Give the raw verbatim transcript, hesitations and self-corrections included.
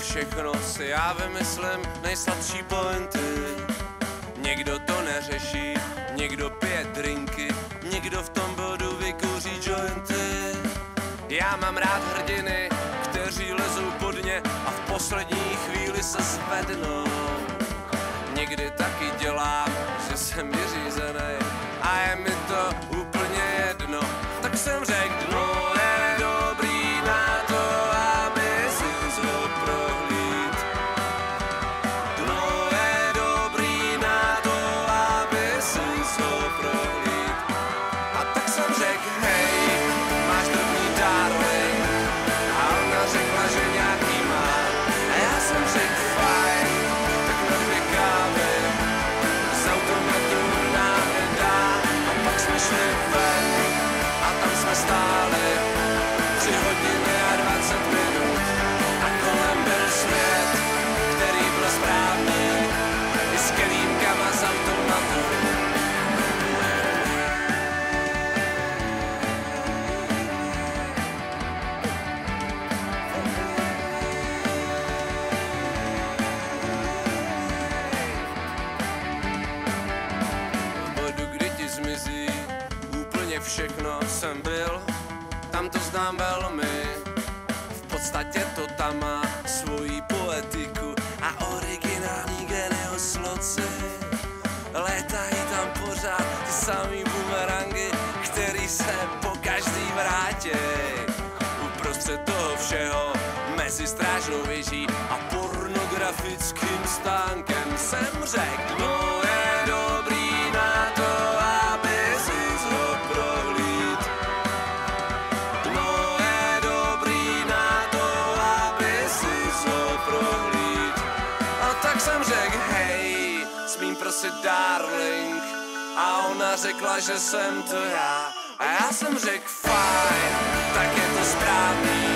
všechno si já vymyslím nejsladší pointy. Někdo to neřeší, někdo pije drinky, někdo v tom bodu vykouří jointy. Já mám rád hrdiny, kteří lezou pod ně a v poslední chvíli se zvednou. Někdy taky dělám, že jsem vyřízený a je mi to úplně jedno. Tak jsem řekl, no je dobrý na to, aby si zlo prohlíd. No je dobrý na to, aby si zlo prohlíd. A tak jsem řekl, hej, máš drobný darling. A ona řekla, že nějaký má. A já jsem řekl, fajn, tak na dvě kávy z automatu nám nedá. A pak jsme šli ven a tam jsme stáli tři hodiny a dvacet minut. A kolem byl svět, který byl správný, i s kelímkama z automatu. Zmizí úplně všechno, jsem byl, tam to znám velmi. V podstatě to tam má svoji poetiku a originální geniosloci. Létají tam pořád ty samý bumerangy, který se po každý vrátí. Uprostřed toho všeho, mezi strážnou věží a pornografickým stánkem jsem řekl, no je dobrý na to, jsem řekl, hej, smím prosit darling. A ona řekla, že jsem to já. A já jsem řekl, fajn, tak je to správný.